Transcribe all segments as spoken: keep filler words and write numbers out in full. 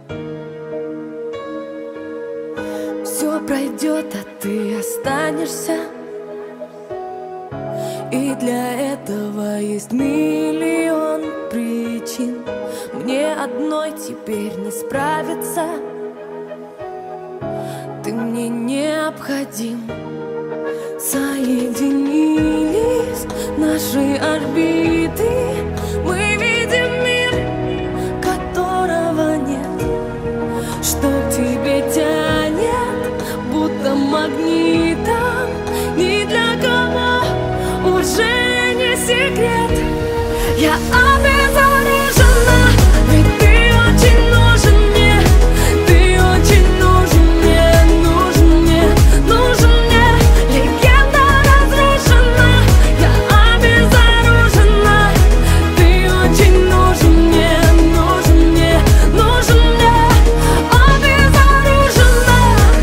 Все пройдет, а ты останешься. И для этого есть миллион причин. Мне одной теперь не справиться. Ты мне необходим. Соединились наши орбиты. Мы видим мир, которого нет. Что к тебе тянет, будто магнитом. Ни для кого уже не секрет. Я обезоружена, ведь ты очень нужен мне. Ты очень нужен мне, нужен мне, нужен мне. Легенда разрушена, я обезоружена. Ты очень нужен мне, нужен мне, нужен мне. Обезоружена.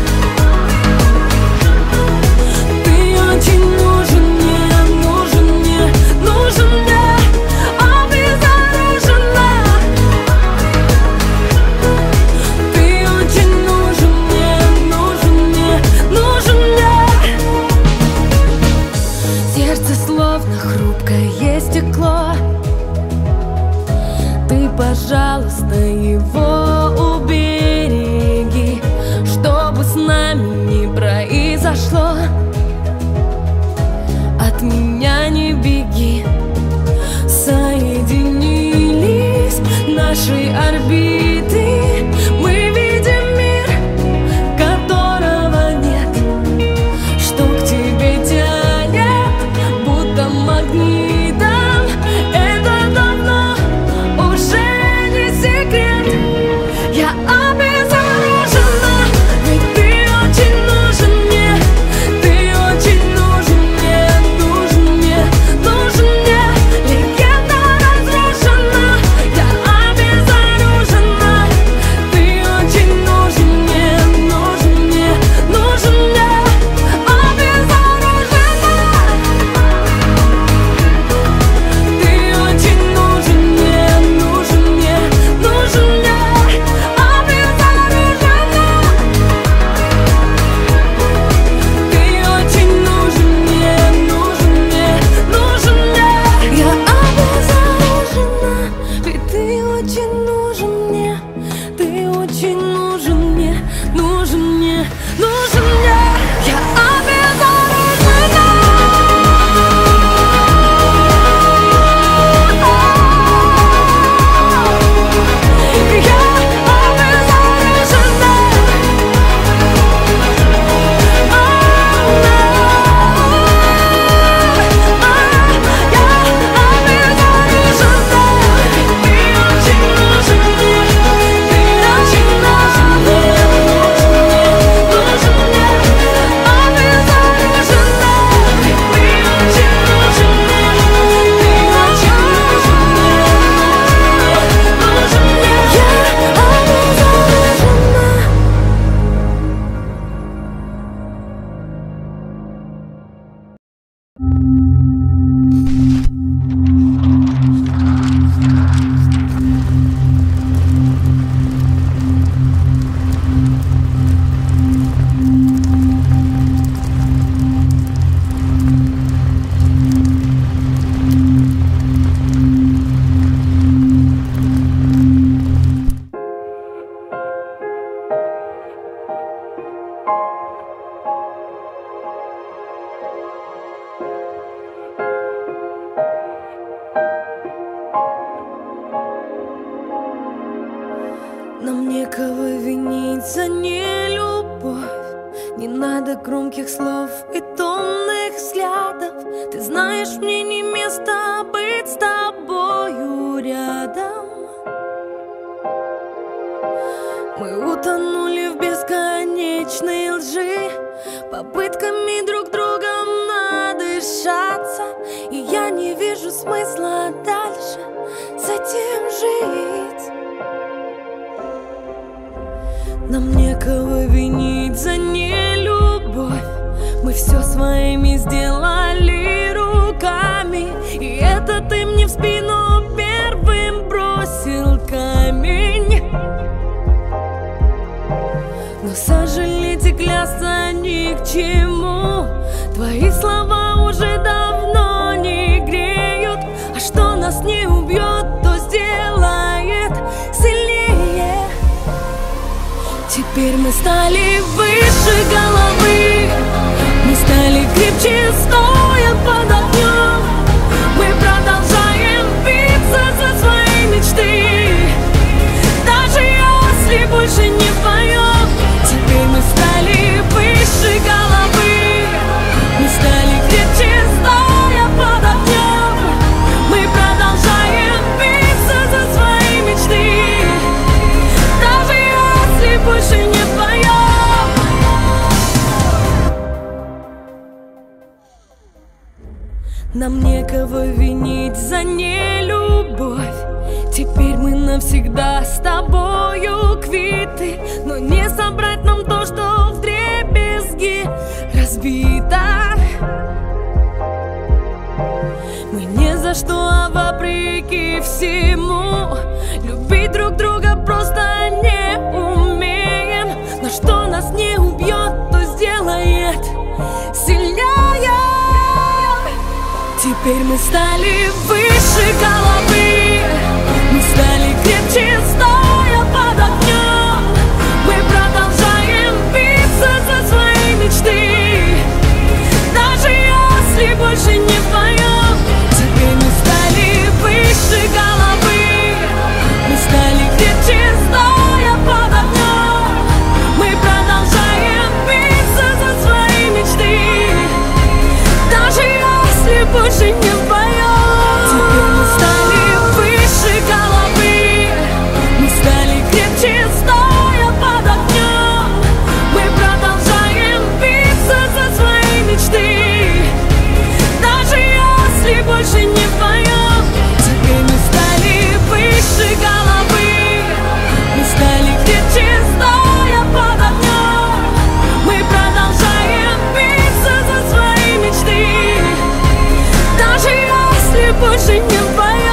Ты очень нужен мне, нужен мне, нужен мне. Обезоружена. Ты очень нужен мне, нужен мне, нужен мне. Сердце словно хрупкое стекло. Ты, пожалуйста, его убереги, чтобы с нами не произошло. От меня не беги. Соединились наши орбиты. Мы видим мир, которого нет. Что к тебе тянет, будто магнитом. Это давно уже не секрет. Я обезоружена, ведь ты очень нужен мне. Ты очень нужен мне, нужен мне, нужен мне. Легенда разрушена, я обезоружена. Ты очень нужен мне, нужен мне, нужен мне. Обезоружена. Ты очень нужен мне, нужен мне, нужен мне. Обезоружена. Ты очень нужен мне, нужен мне, нужен мне. Я обезоружена, ведь ты очень нужен мне. Ты очень нужен мне, нужен мне, нужен мне. Я обезоружена. Я обезоружена. Нам некого винить за нелюбовь. Не надо громких слов и томных взглядов. Ты знаешь, мне не место быть с тобою рядом. Мы утонули в бесконечной лжи, попытками друг другом надышаться. И я не вижу смысла дальше с этим жить. Нам некого винить за нелюбовь. Мы все своими сделали руками. И это ты мне в спину первым бросил камень. ни к чему. Твои слова уже давно не греют, а что нас не убьет, то сделает сильнее. Теперь мы стали выше головы, мы стали крепче, стоя под огнем. Мы продолжаем биться за свои мечты, даже если больше не поем. Теперь мы стали выше головы, мы стали крепче, стоя под огнем. Мы продолжаем биться за свои мечты, даже если больше не поем. Нам некого винить за нелюбовь. Теперь мы навсегда с тобою квиты, но не собрать нам то, что вдребезги разбито. Мы ни за что, а вопреки всему, любить друг друга просто не умеем. Но что нас не убьет, то сделает сильнее. Теперь мы стали выше головы, мы стали крепче, стоя под огнем. Мы продолжаем биться за свои мечты, даже если больше не поем. Теперь мы стали выше головы, мы стали крепче, стоя под огнем. Мы продолжаем биться за свои мечты, даже если больше не поем. Теперь мы стали выше головы, мы стали крепче, стоя под огнем. Мы продолжаем биться за свои мечты, даже если больше не поем. Теперь мы стали выше головы, мы стали крепче, стоя под огнем. Мы продолжаем биться за свои мечты, даже если больше не поем.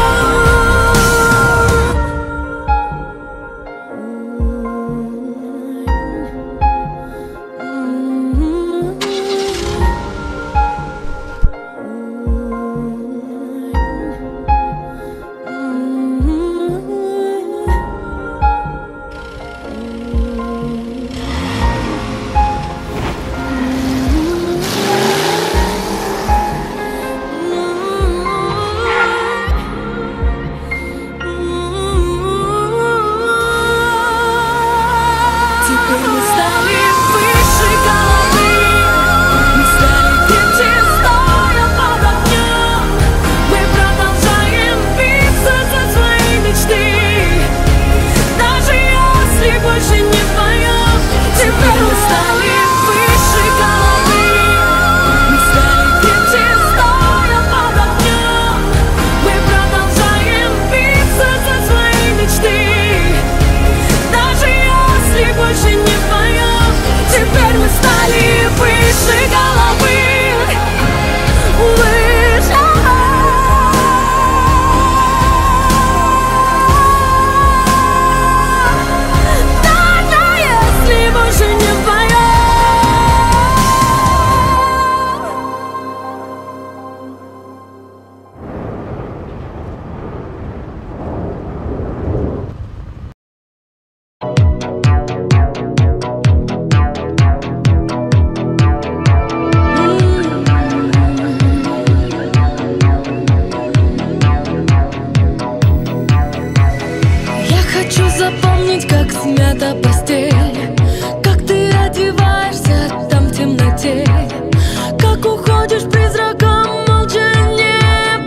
Смята постель, как ты одеваешься там в темноте, как уходишь призраком, молча не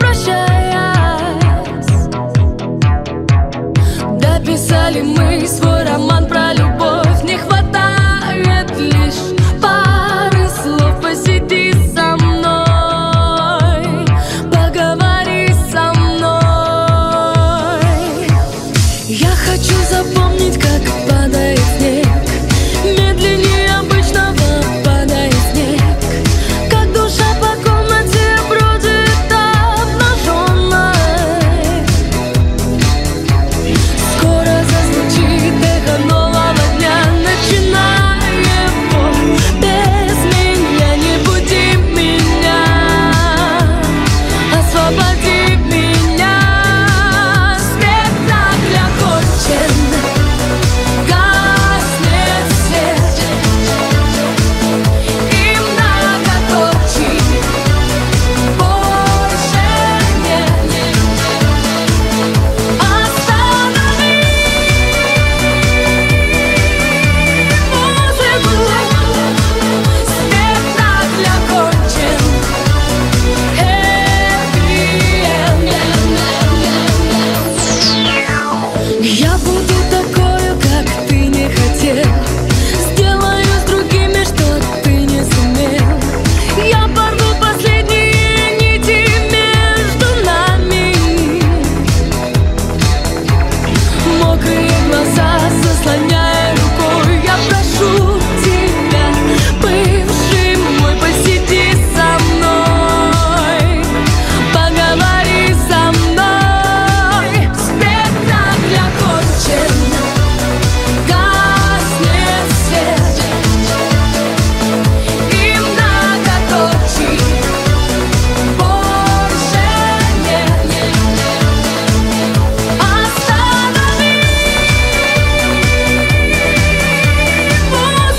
прощаясь. Дописали мы свой роман про любовь, не хватает лишь пары слов. Посиди со мной, поговори со мной. Я хочу запомнить, как падает снег, медленнее обычного падает снег, как душа по комнате бродит обнаженной. Скоро зазвучит эхо нового дня, начиная его петь. буду такой, как ты не хотел. Сделаю с другими, что ты не сумел. Я порву последние нити между нами. Мокрые глаза заслоняя рукой, я прошу тебя, бывший мой, посиди со мной, поговори со мной. Спектакль окончен, гаснет свет, и многоточий больше нет. Останови музыку.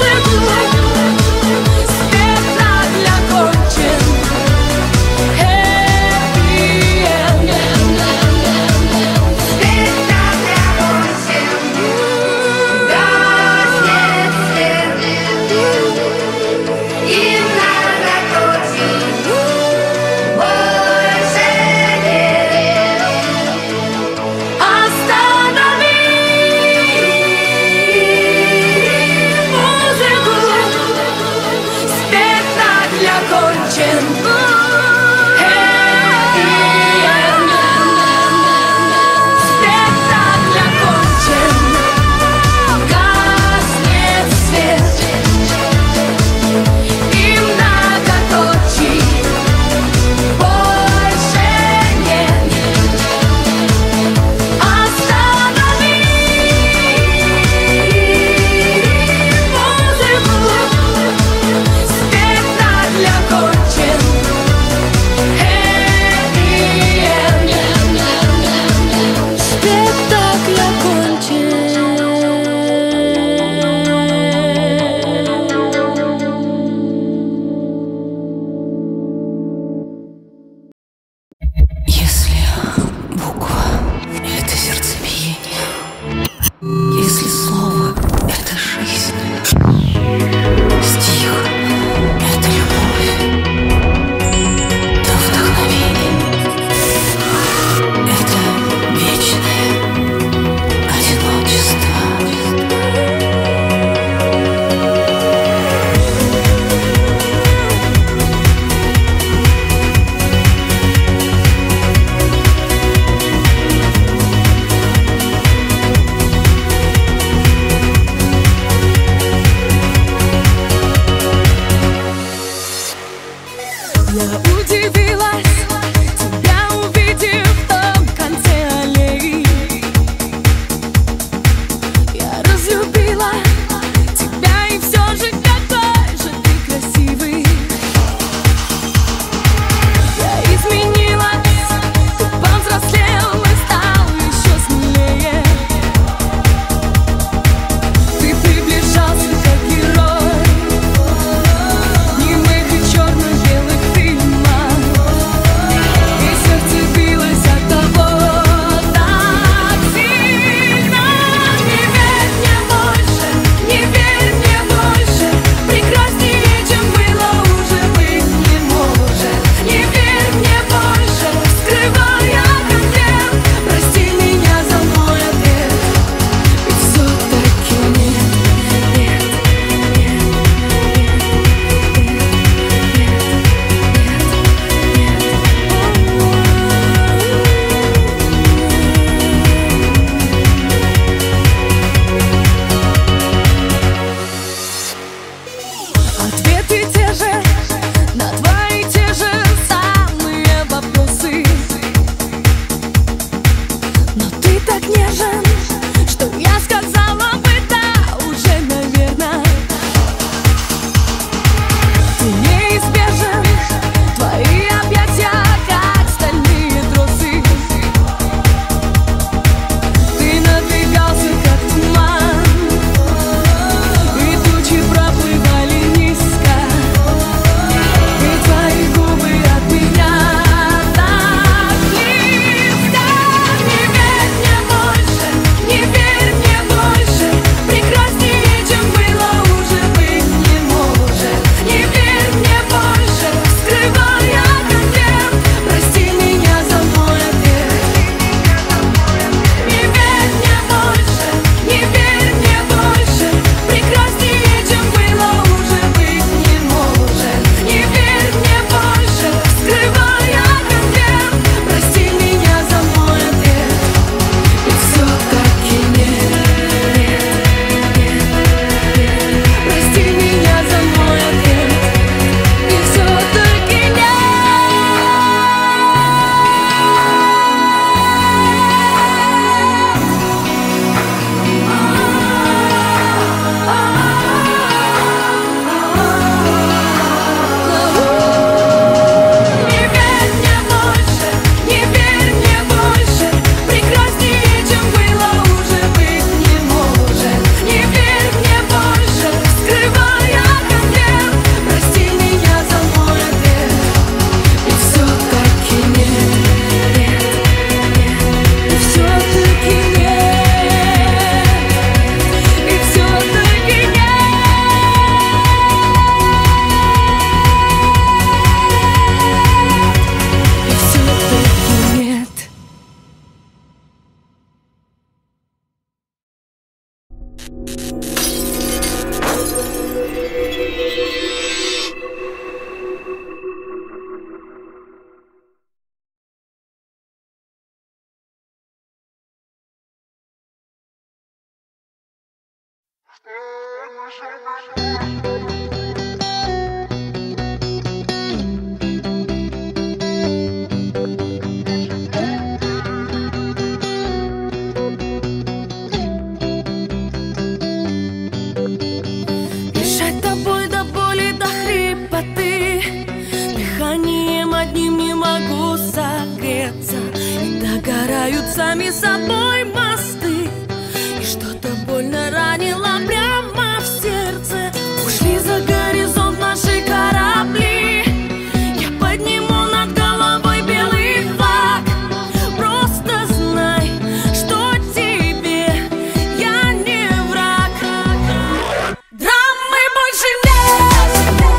Дышать тобой до боли, до хрипоты, дыханием одним не могу согреться. И догорают сами собой мосты, и что-то больно ранило прямо в сердце. Ушли за горизонт наши корабли, я подниму над головой белый флаг. Просто знай, что тебе я не враг. Драмы больше нет,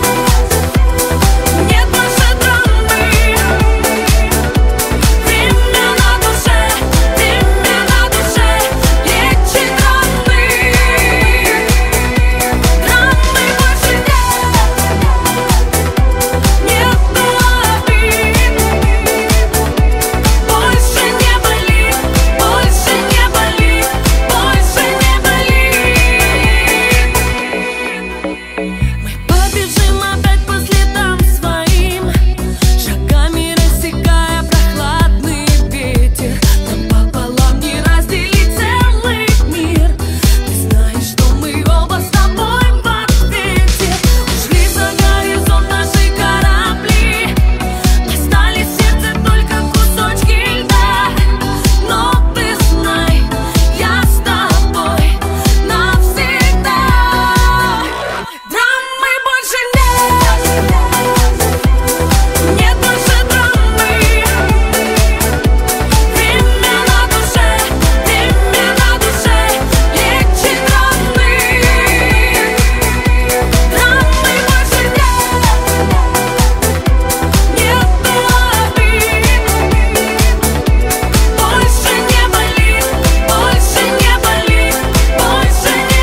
нет больше драмы. Время на душе, время на душе лечит раны. Драмы больше нет, нету обид. Больше не болит, больше не болит, больше не болит. Мы побежим опять по следам своим, шагами рассекая прохладный ветер. Нам пополам не разделить целый мир. Ты знаешь, что мы оба с тобой в ответе. Ушли за горизонт наши корабли, остались в сердце только кусочки льда. Но ты знай, я с тобой навсегда. Драмы больше нет, нет больше драмы. Время на душе, время на душе лечит раны. Драмы больше нет, нету обид. Больше не болит, больше не болит, больше не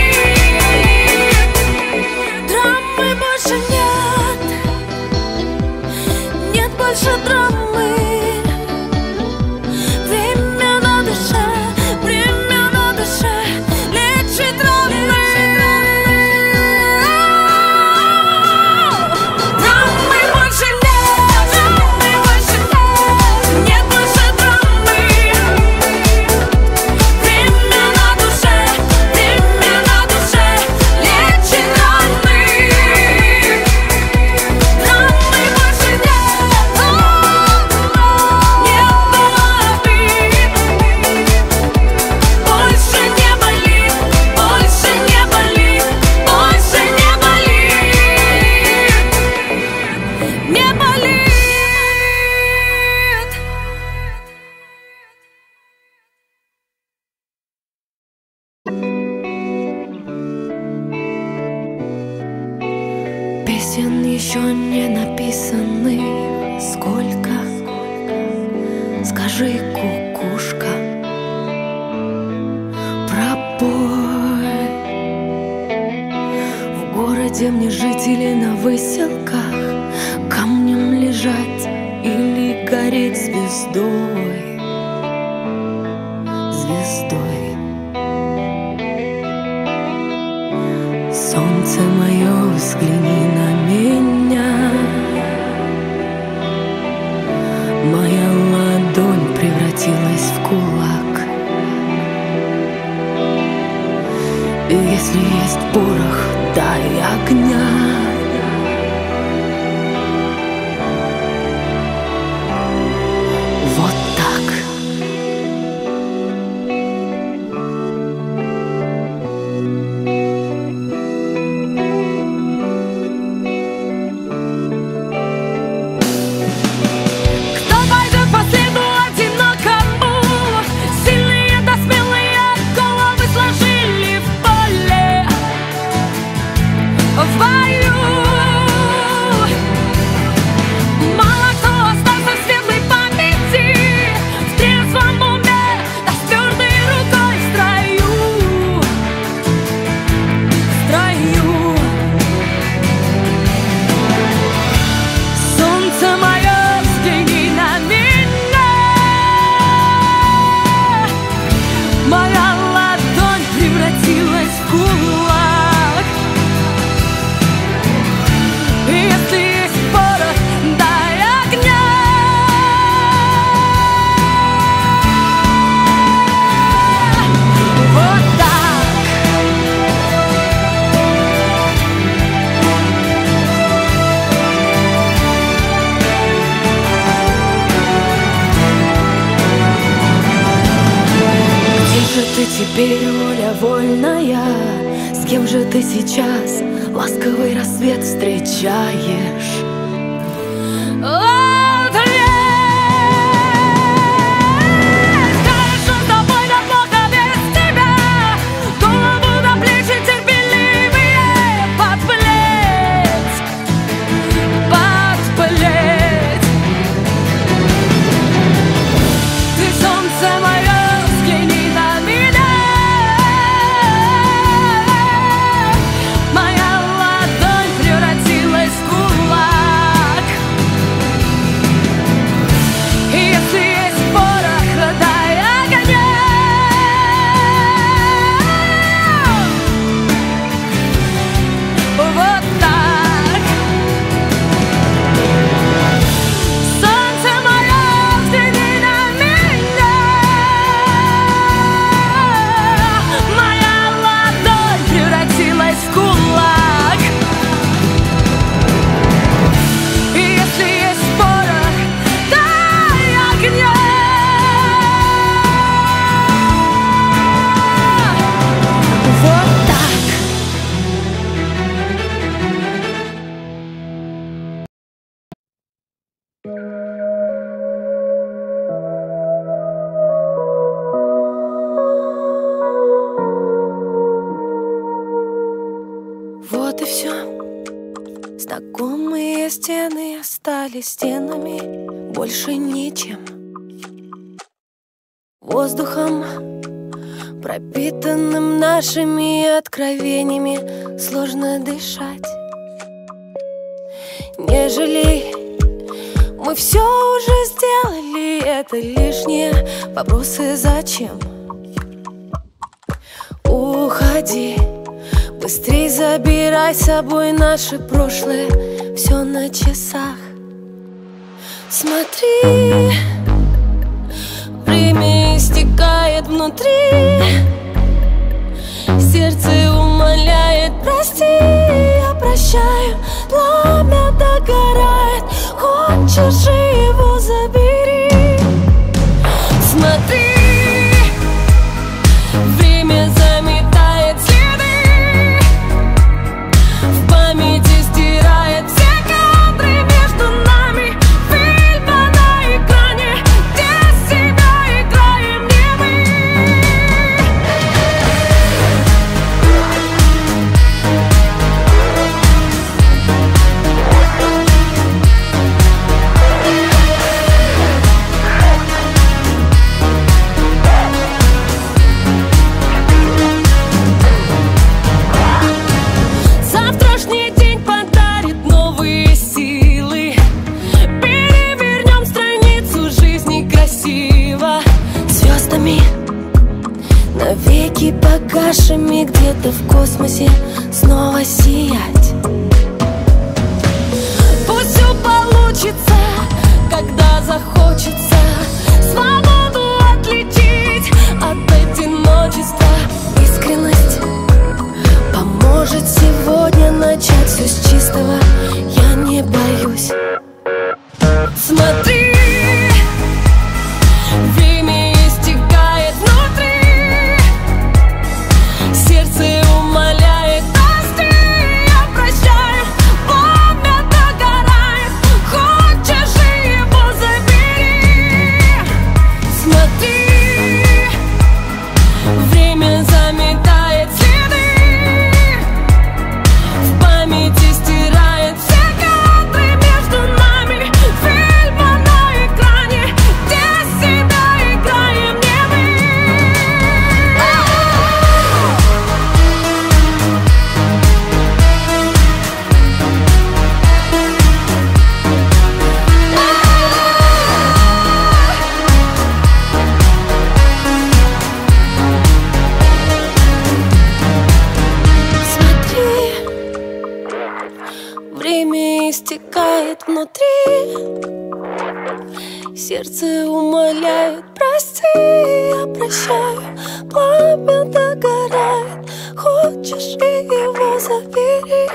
болит. Драмы больше нет, нет больше драмы. Время на душе, время на душе лечит раны. Драмы больше нет, драмы больше нет, нет больше драмы. Время на душе, время на душе лечит раны. Драмы больше нет, нету обид. Больше не болит, больше не болит, больше не болит, не болит. Песен еще не написанных сколько, скажи, кукушка, пропой. В городе мне жить или на выселках, камнем лежать или гореть звездой, звездой. Солнце мое, взгляни на меня. Моя ладонь превратилась в кулак. И если есть порох, дай огня. Вот так. Кто пойдет по следу одинокому? Сильные да смелые головы сложили в поле. В бою кулак. Если есть порох, дай огня. Вот так. Где же ты теперь, воля вольная? С кем же ты сейчас ласковый рассвет встречаешь? Вот и все. Знакомые стены остались стенами, больше ничем. Воздухом, пропитанным нашими откровениями, сложно дышать. Не жалей, мы все уже сделали, это лишние вопросы зачем? Уходи, быстрей забирай с собой наше прошлое, все на часах. Смотри, время истекает внутри, сердце умоляет, прости, я прощаю. Пламя догорает, хочешь же его забери. Смотри, время заметает следы, в памяти стирает все кадры между нами. Фильма на экране, где себя играем не мы. Завтрашний день подарит новые силы, перевернем страницу жизни красиво. Звездами навеки погашими, где-то в космосе снова сиять. Пусть все получится, когда захочется свободу отличить от одиночества. Искренность поможет сегодня начать все с чистого, я не боюсь. Смотри, время истекает внутри, сердце умоляет, прости, я прощаю. Пламя догорает, хочешь же его забери. Смотри, время умирает внутри. Сердце умоляет: прости, я прощаю. Пламя догорает, хочешь и его забери.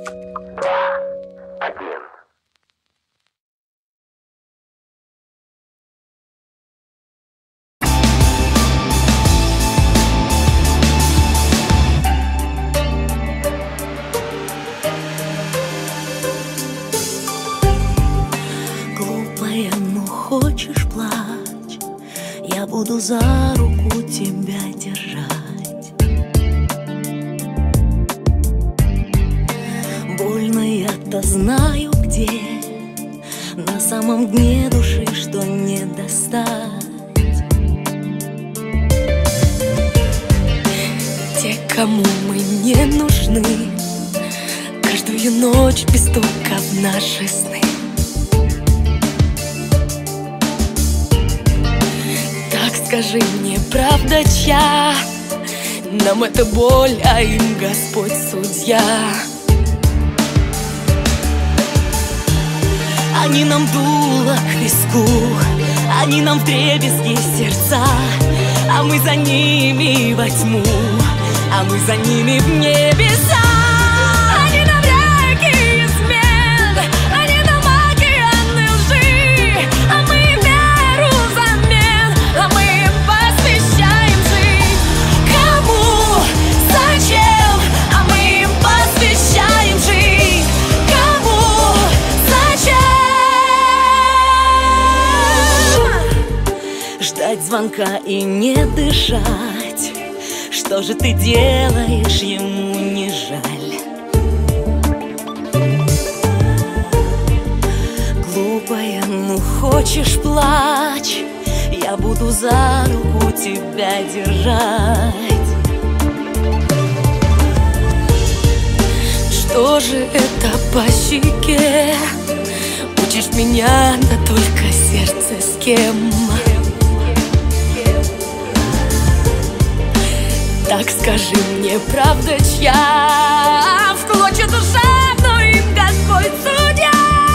Глупая, ну хочешь плачь, я буду за руку тебя держать. Больно я-то знаю где, на самом дне души, что не достать. Те, кому мы не нужны, каждую ночь без стука в наши сны. Так скажи мне, правда чья? Нам это боль, а им Господь судья. Они нам дуло к виску, они нам вдребезги сердца, а мы за ними во тьму, а мы за ними в небеса. Они нам реки измен, они нам океаны лжи, а мы им веру взамен, а мы им посвящаем жизнь. Кому? Зачем? А мы им посвящаем жизнь. Кому? Зачем? Ждать звонка и не дышать. Что же ты делаешь, ему не жаль? Глупая, ну хочешь плачь, я буду за руку тебя держать. Что же это по щеке? Учишь меня, да только сердце с кем? Так скажи мне, правда чья? В клочья душа, но им Господь судья.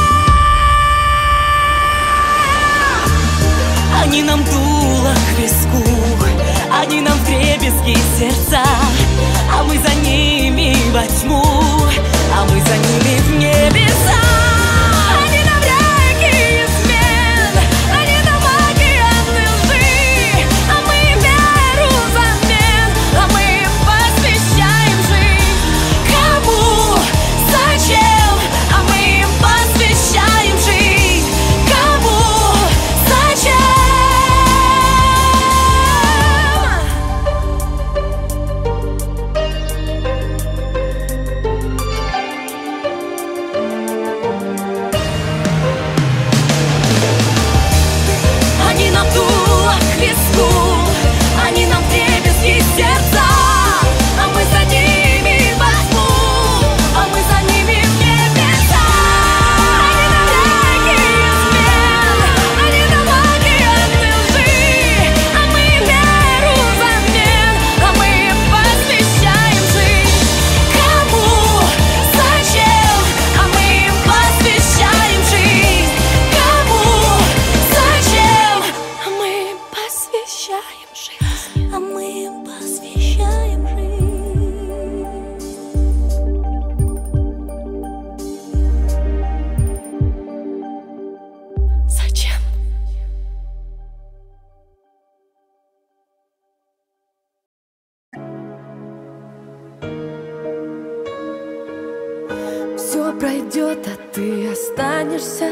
Они нам дуло к виску, они нам вдребезги сердца, а мы за ними во тьму, а мы за ними в небеса. Они нам реки измен, они нам океаны лжи, а мы им веру взамен, а мы им посвящаем жизнь. Кому? Зачем? А мы им посвящаем жизнь. Кому? Зачем? Они нам дуло к виску, они нам вдребезги сердца, а мы за ними во тьму, а мы за ними в небеса. Они нам реки измен, они нам океаны лжи, а мы им веру взамен, а мы им посвящаем жизнь. Кому? Зачем? А мы им посвящаем жизнь. Кому? Зачем? А мы им посвящаем жизнь. А мы им посвящаем жизнь. Зачем? Все пройдет, а ты останешься.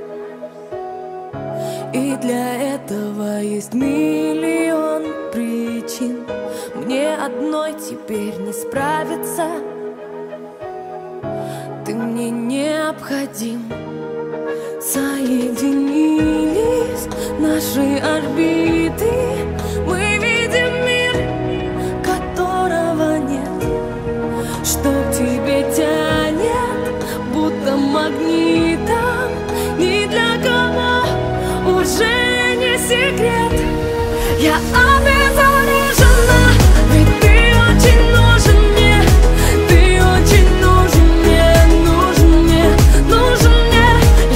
И для этого есть миллион причин. Мне одной теперь не справиться. Ты мне необходим. Соединились наши орбиты. Мы видим мир, которого нет. Что к тебе тянет, будто магнитом. Ни для кого уже не секрет. Я обезоружена, ведь ты очень нужен мне. Ты очень нужен мне, нужен мне, нужен мне.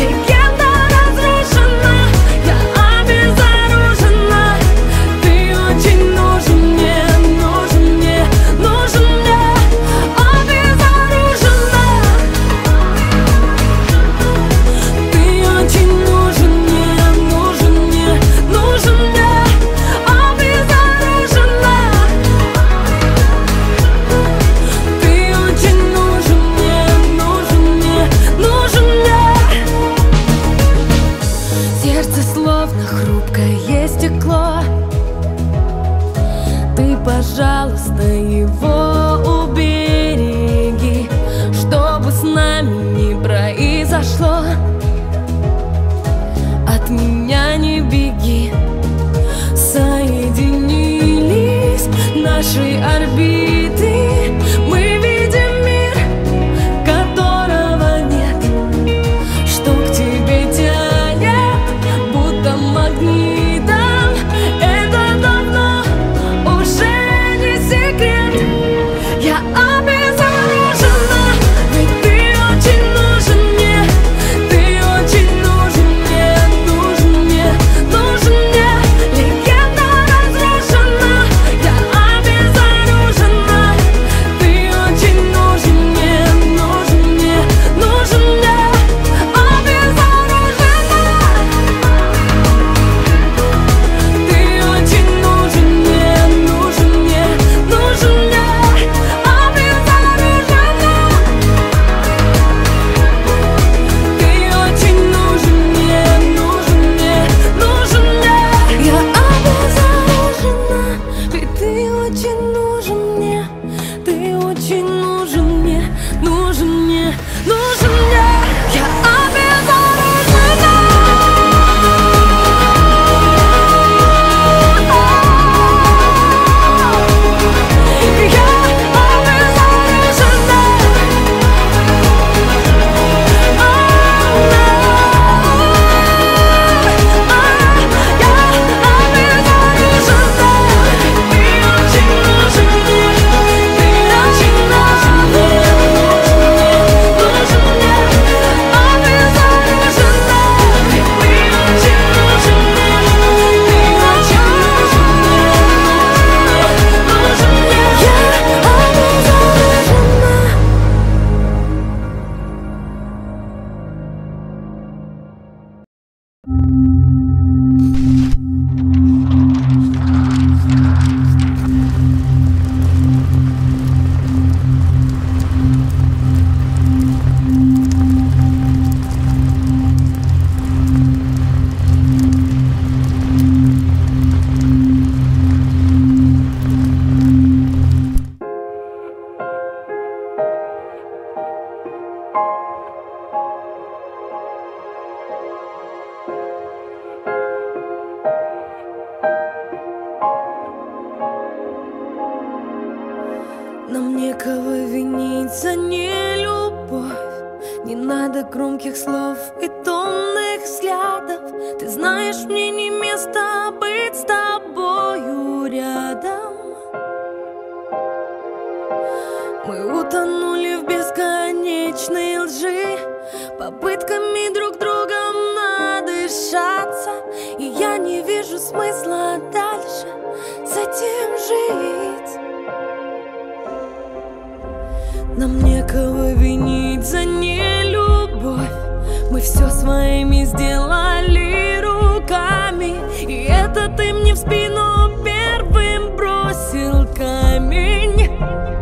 произошло. От меня не беги. Соединились наши орбиты. Мы видим мир, которого нет, что к тебе тянет, будто магнитом. Это давно уже не секрет. Я обезоружена, ведь ты очень нужен мне. Ты очень нужен мне, нужен мне, нужен мне. Легенда разрушена, я обезоружена. Ты очень нужен мне, нужен мне, нужен мне. Обезоружена. Ты очень нужен мне, нужен мне, нужен мне. Обезоружена. Ты очень нужен мне, нужен мне, нужен мне. Я обезоружена, ведь ты очень нужен мне. Ты очень нужен мне, нужен мне, нужен мне. Я обезоружена. Я обезоружена. Нам некого винить за нелюбовь. Не надо громких слов и томных взглядов. Ты знаешь, мне не место быть с тобою рядом. Мы утонули в бесконечной лжи, попытками друг другом надышаться. И я не вижу смысла дальше с этим жить. Нам некого винить за нелюбовь. Мы все своими сделали руками. И это ты мне в спину первым бросил камень.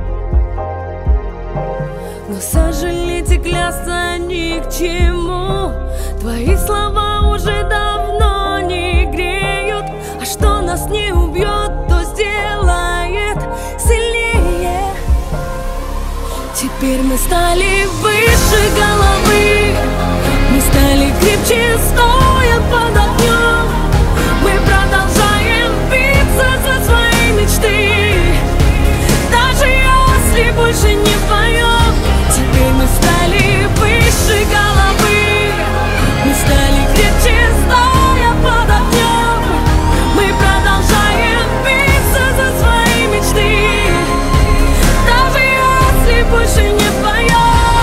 Но сожалеть и клясться ни к чему. Твои слова уже давно не греют. А что нас не убьет, то сделает сильнее. Теперь мы стали выше головы. Мы стали крепче, стоя под огнем. Мы продолжаем биться за свои мечты, даже если больше не вдвоем. Теперь мы стали выше головы. Мы стали крепче, стоя под огнем. Мы продолжаем биться за свои мечты, даже если больше не вдвоем.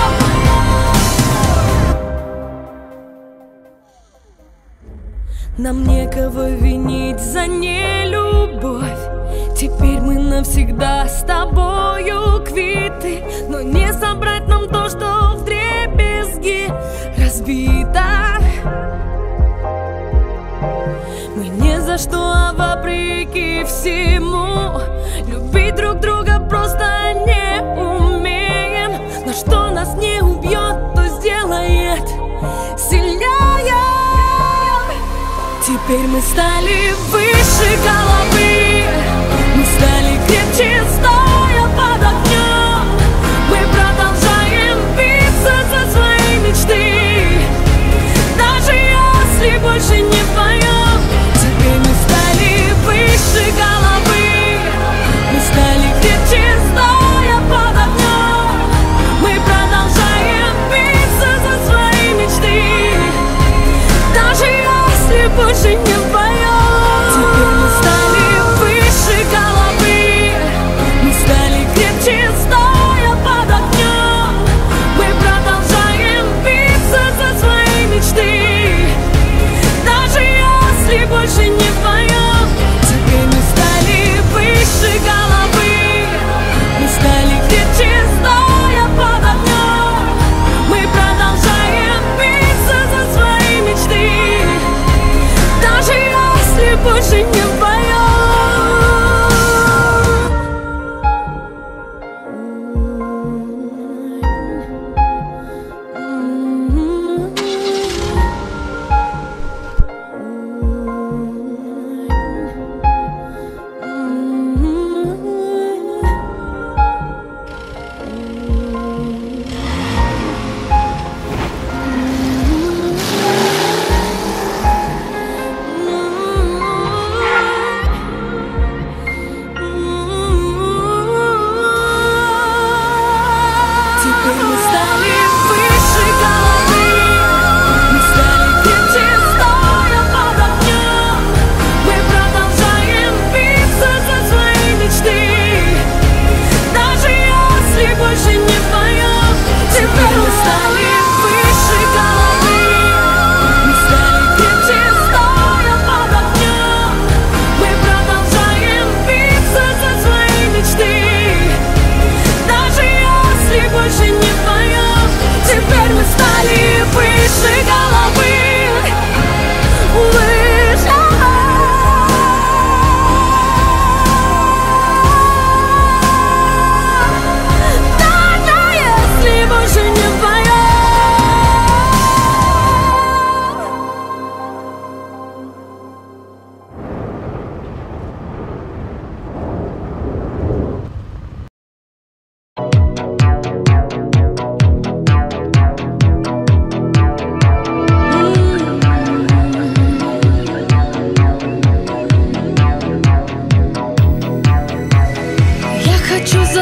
Нам некого винить за нелюбовь. Теперь мы навсегда с тобою квиты. Но не собрать нам то, что вдребезги разбито. Мы не за что, а вопреки всему любить друг друга просто не умеем. Но что нас не убьет, то сделает сильнее. Теперь мы стали выше головы. Мы стали крепче, стоя под огнем. Мы продолжаем биться за свои мечты,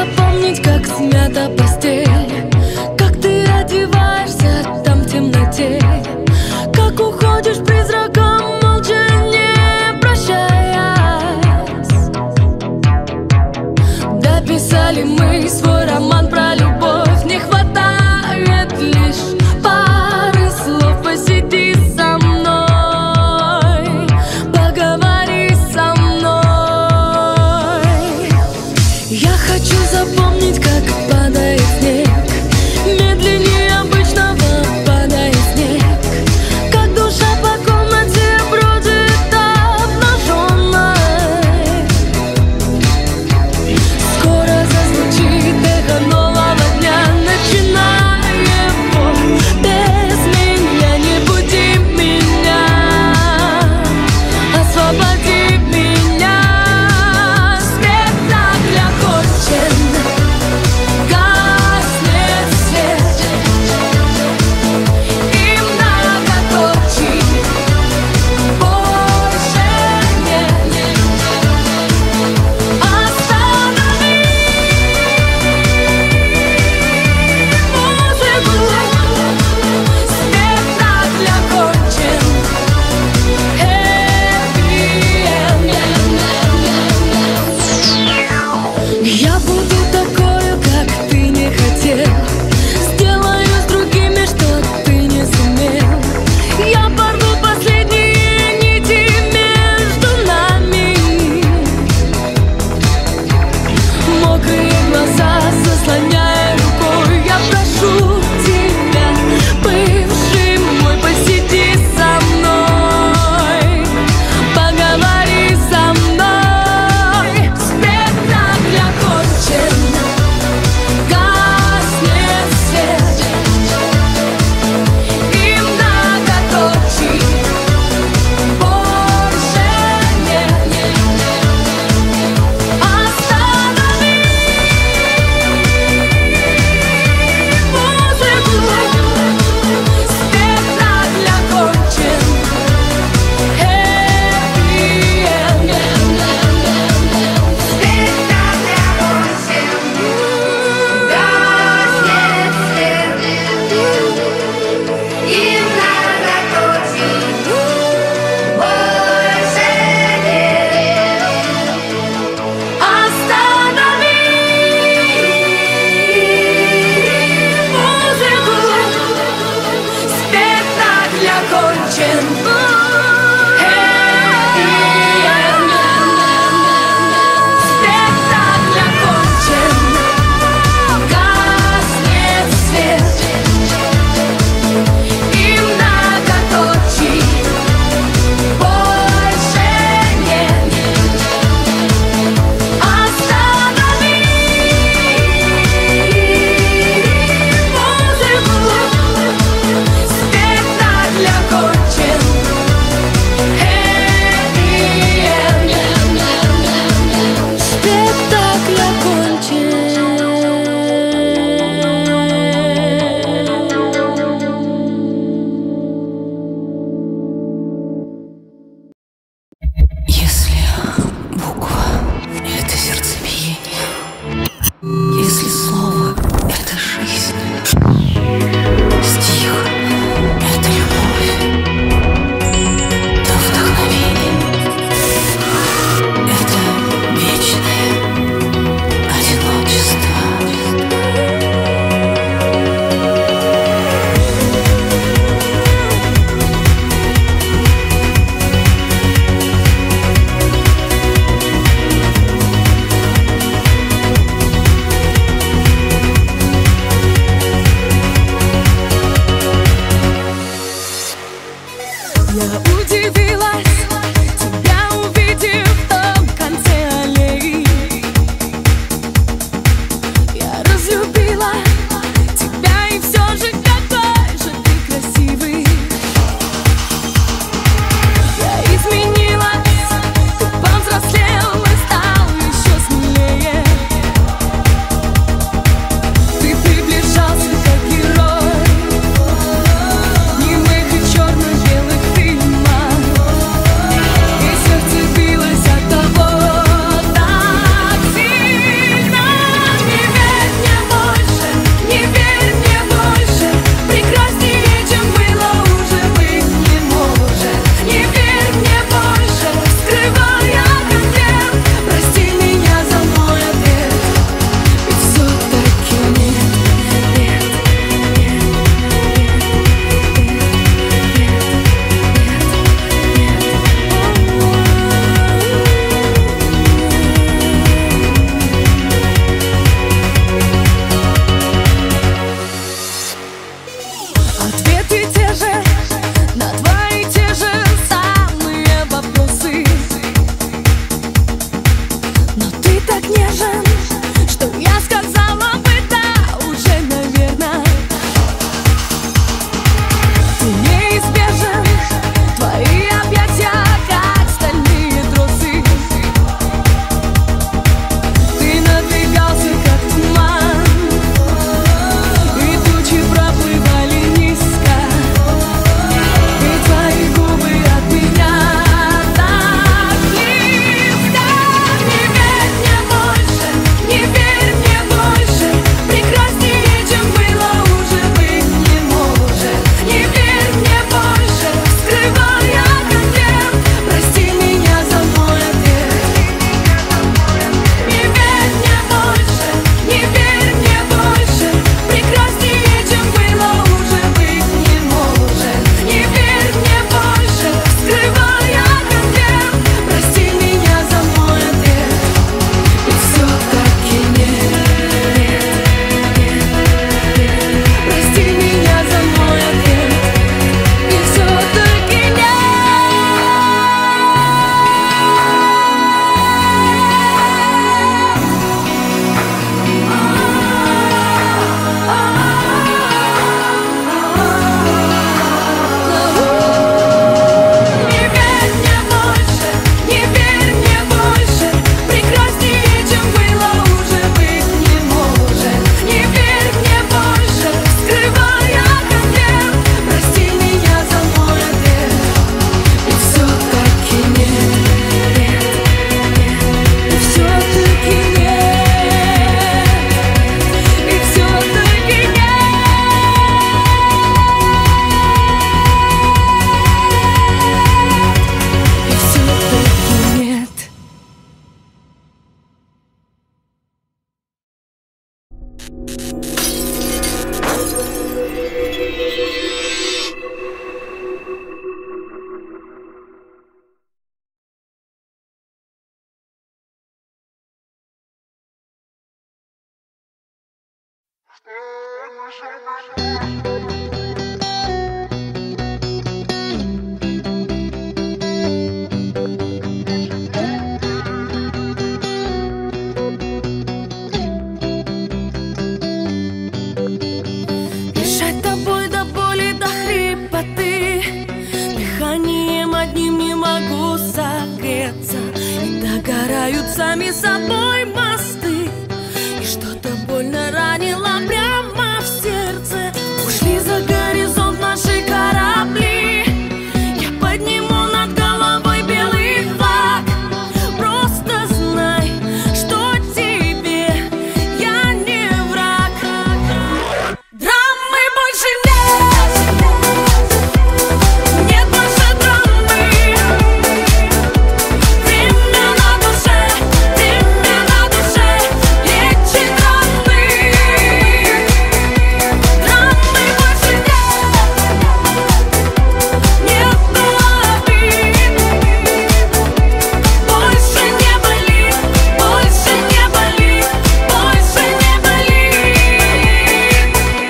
запомнить, как смята постель, как ты одеваешься там в темноте, как уходишь призраком, молча не прощаясь. Дописали мы свой роман про любовь, не хватает лишь пары слов. Посиди со мной, поговори со мной. Я хочу запомнить, как падает снег, медленнее обычного падает снег, как душа по комнате бродит обнаженной. Скоро зазвучит эхо нового дня, начиная его без меня. Не буди меня, освободи меня. Спектакль окончен, гаснет свет, и многоточий больше нет. Останови музыку, спектакль окончен. Happy end. Я буду такою, как ты не хотел, сделаю с другими, что ты не сумел. Я порву последние нити между нами, мокрые глаза заслоняя рукой. Я прошу тебя, бывший мой, посиди со мной, поговори со мной. Спектакль окончен, Дышать тобой до боли, до хрипоты, дыханием одним не могу согреться. И догорают сами собой мосты, и что-то больно ранило прямо в сердце. Ушли за горизонт наши корабли, я подниму над головой белый флаг. Просто знай, что тебе я не враг. Драмы больше нет, нет больше драмы. Время на душе, время на душе, лечит раны. Драмы больше нет, нет обид. Больше не болит, больше не болит, больше не болит.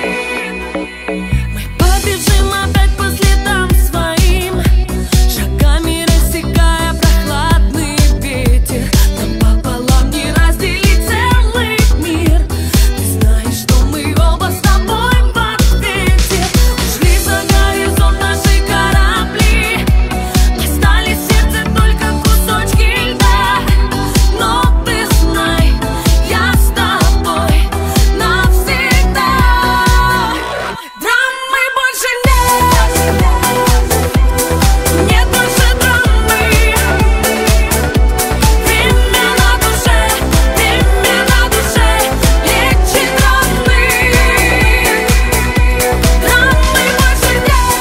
Мы побежим опять по следам своим, шагами рассекая прохладный ветер. Нам пополам не разделить целый мир. Ты знаешь, что мы оба с тобой в ответе. Ушли за горизонт наши корабли, остались в сердце только кусочки льда. Но ты знай, я с тобой навсегда. Драмы больше нет, нет больше драмы. Время на душе, время на душе, лечит раны. Драмы больше нет,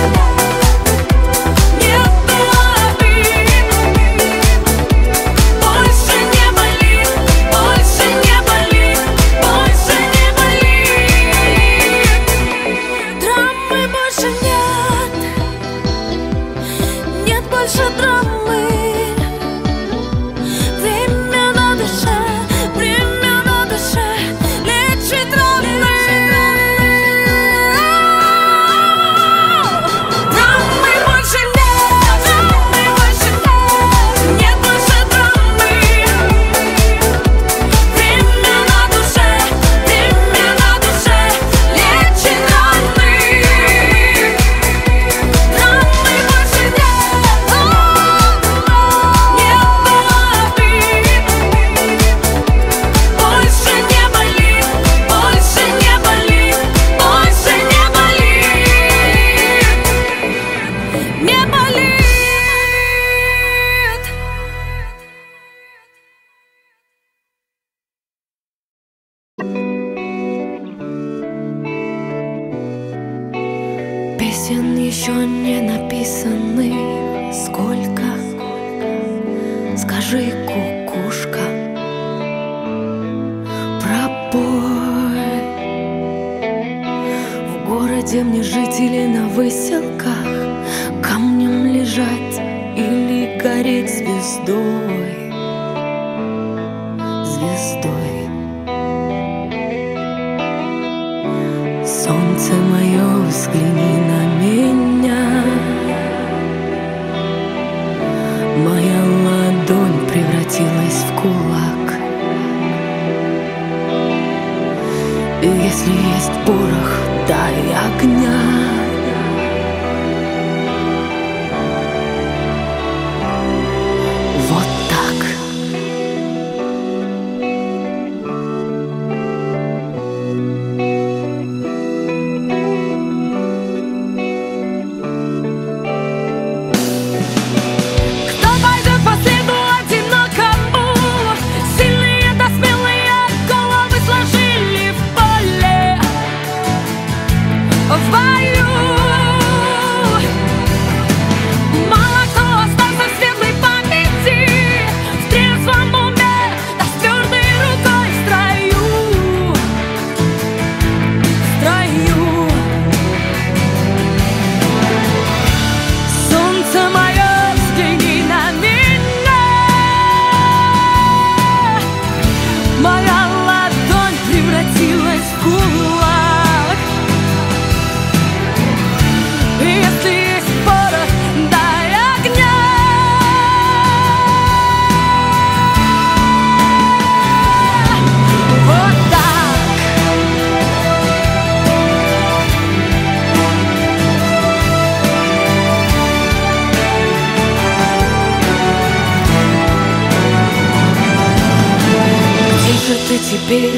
нет обид. Больше не болит, больше не болит, больше не болит. Драмы больше нет, нет больше драмы. Время на душе, время на душе, лечит раны. Драмы больше нет, драмы больше нет, нет больше драмы. Время на душе, время на душе, лечит раны. Драмы больше нет, нет обид. Больше не болит, больше не болит, больше не болит, не болит. Песен еще не написанных сколько. Скажи, кукушка, пропой. В городе мне жить или на выселках, камнем лежать или гореть звездой, звездой. Солнце мое, взгляни на меня. Моя ладонь превратилась в кулак. И если есть порох, дай огня. Вот так. Кто пойдет по следу одинокому? Сильные да смелые головы сложили в поле, в бою.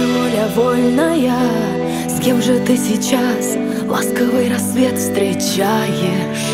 воля вольная. С кем же ты сейчас ласковый рассвет встречаешь?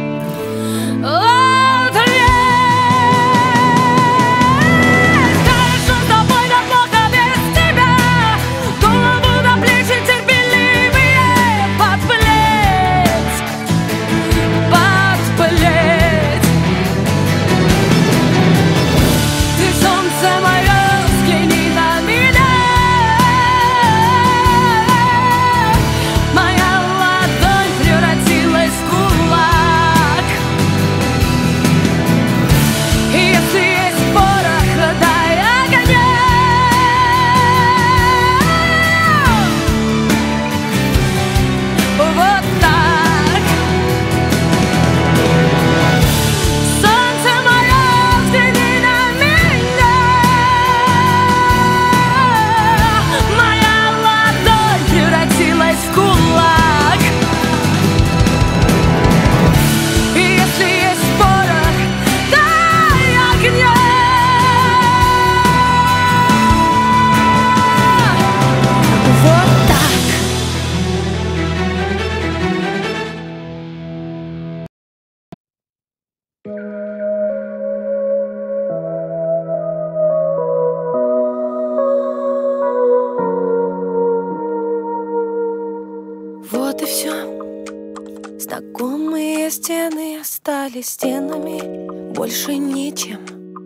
Вот и все. Знакомые стены остались стенами, больше ничем.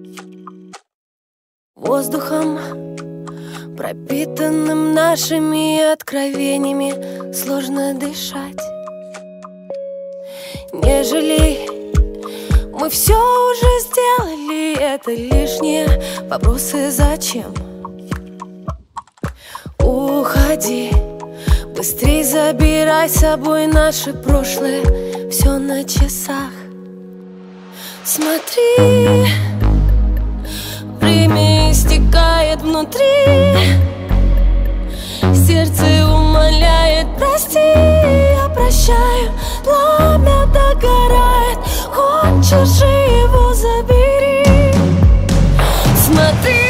Воздухом, пропитанным нашими откровениями, сложно дышать. Не жалей, мы все уже сделали, это лишние вопросы зачем? Уходи, быстрей забирай с собой наше прошлое, все на часах. Смотри, время истекает внутри, сердце умоляет, прости, я прощаю, пламя догорает, хочешь же его забери. Смотри,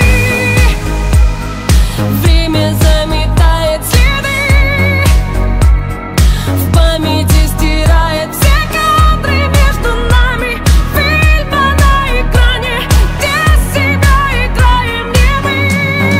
время заметает следы, в памяти стирает все кадры между нами, фильма на экране, где себя играем не мы.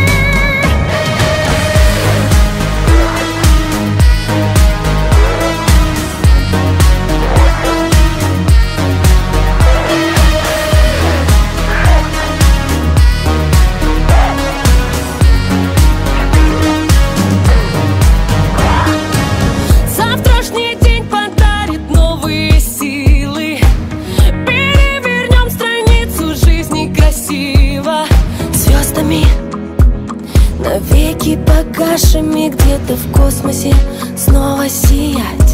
Завтрашний день подарит новые силы, перевернем страницу жизни красиво, звездами навеки погашими, где-то в космосе снова сиять.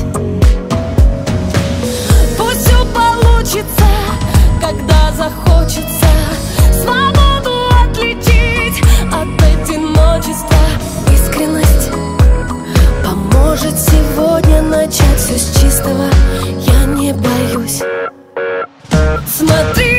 Пусть все получится, когда захочется свободу отличить от одиночества. Искренность поможет сегодня начать все с чистого, я не боюсь. Смотри,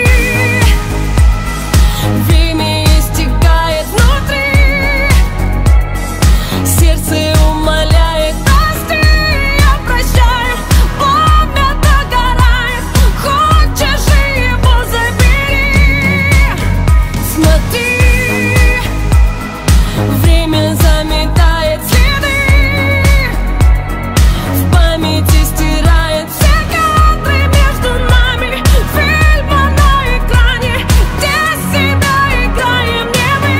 время истекает внутри, сердце умоляет, прости, я прощаю, пламя догорает, хочешь же его забери. Смотри, время заметает следы, в памяти стирает все кадры между нами, фильма на экране, где себя играем не мы.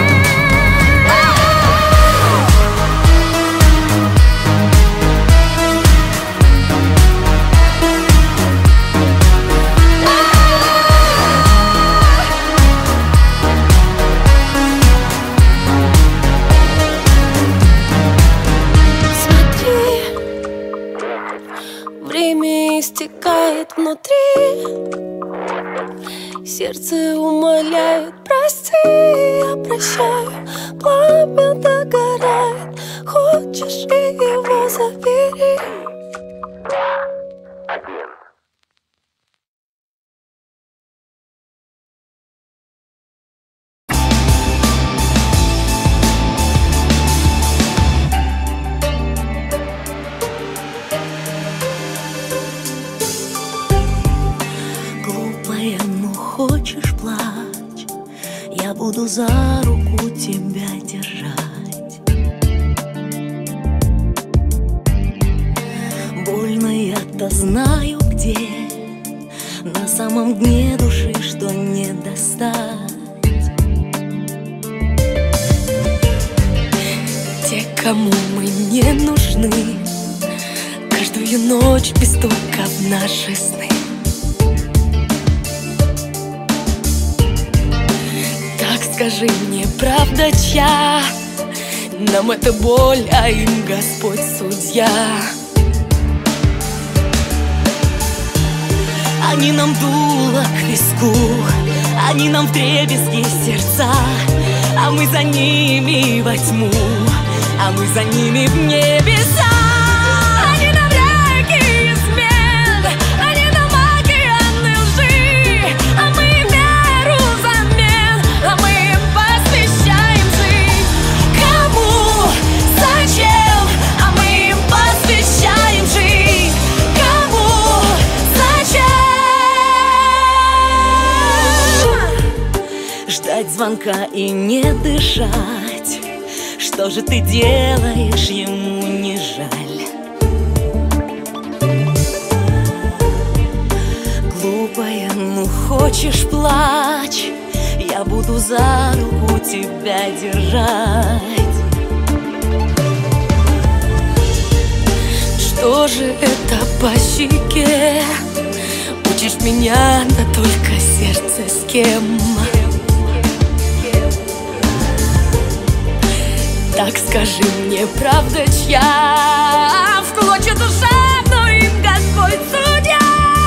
Смотри, время истекает внутри, сердце умоляет, прости, я прощаю, пламя догорает, хочешь и его забери. буду за руку тебя держать. Больно я-то знаю, где на самом дне души, что не достать. Те, кому мы не нужны, каждую ночь без стука в наши сны. Так скажи мне, правда чья? Нам это боль, а им Господь судья. Они нам дуло к виску, они нам вдребезги сердца, а мы за ними во тьму, а мы за ними в небеса. Они нам реки измен, они нам океаны лжи, а мы им веру взамен, а мы им посвящаем жизнь. Кому? Зачем? А мы им посвящаем жизнь. Кому? Зачем? Ждать звонка и не дышать. Что же ты делаешь, ему не жаль? Глупая, ну хочешь плачь, я буду за руку тебя держать. Что же это по щеке? Учишь меня, да только сердце с кем? Так скажи мне, правда чья? В клочья душа, но им Господь судья.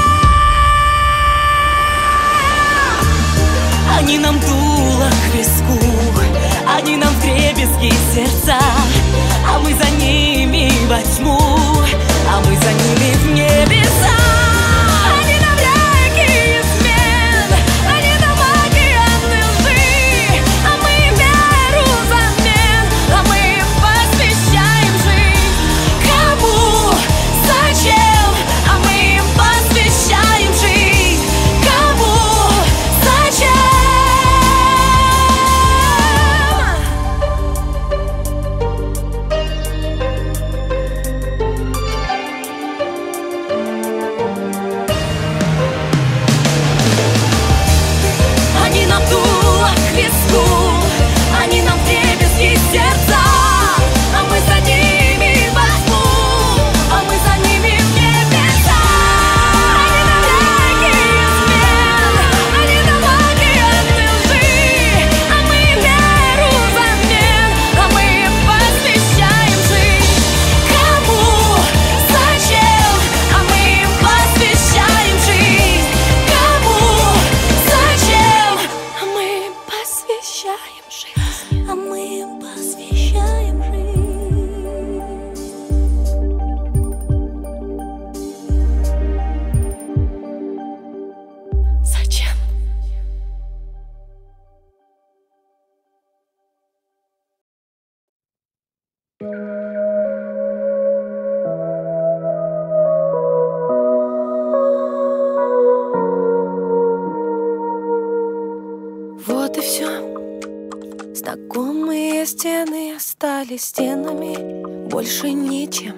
Они нам дуло к виску, они нам вдребезги сердца, а мы за ними во тьму, а мы за ними в небеса. Они нам реки измен, они нам океаны лжи, а мы им веру взамен, а мы им посвящаем жизнь. Кому? Зачем? А мы им посвящаем жизнь. Кому? Зачем? Они нам дуло к виску, они нам вдребезги сердца, а мы за ними во тьму, а мы за ними в небеса. Они нам реки измен, они нам океаны лжи, а мы им веру взамен, а мы им посвящаем жизнь. Кому? Зачем? А мы им посвящаем жизнь. Кому? Зачем? А мы им посвящаем жизнь. А мы им посвящаем жизнь. Зачем? Вот и все. Знакомые стены остались стенами, больше ничем.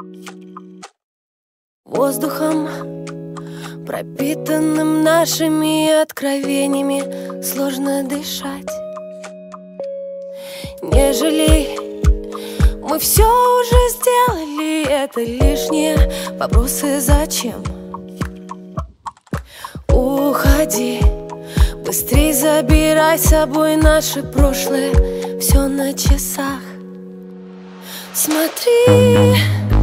Воздухом, пропитанным нашими откровениями, сложно дышать. Не жалей, мы все уже сделали, это лишние вопросы зачем? Уходи, быстрей забирай с собой наше прошлое, все на часах. Смотри,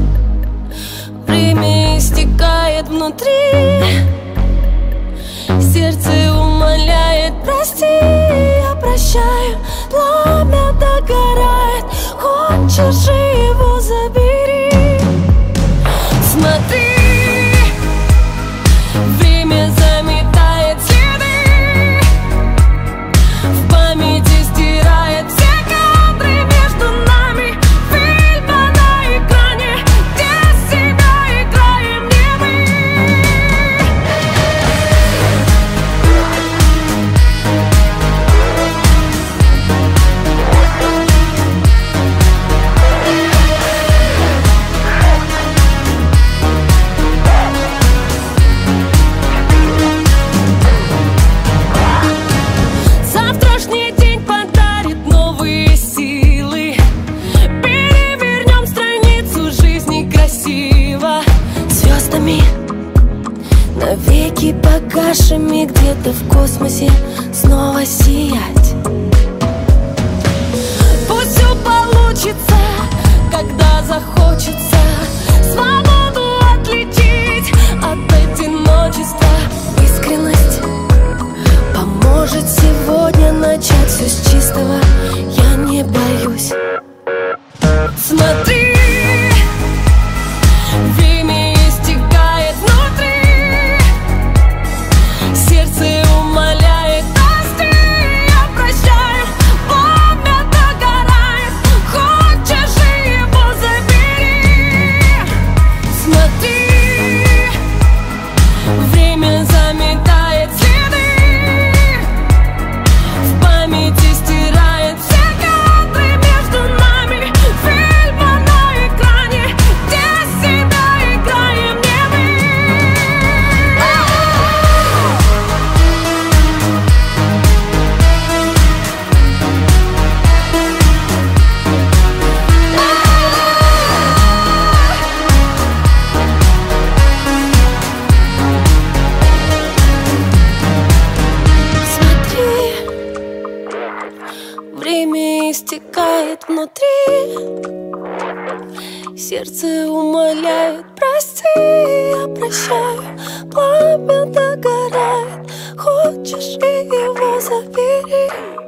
время истекает внутри, сердце умоляет, прости, я прощаю, пламя догорает, хочешь же его забери. Смотри, время заметает следы, в памяти стирает все кадры между нами, фильма на экране, где себя играем не мы. Огоньки погашими где-то в космосе снова сиять. Пусть все получится, когда захочется свободу отличить от одиночества. Искренность поможет сегодня начать все с чистого. Я не боюсь. Смотри, время истекает внутри, сердце умоляет, прости, я прощаю. Пламя догорает, хочешь его забери. Смотри, время заметает следы, в памяти стирает все кадры между нами. Фильма на экране, где всегда играем не мы. Смотри, время истекает внутри, сердце умоляет, прости, я прощаю. Пламя догорает, хочешь его забери.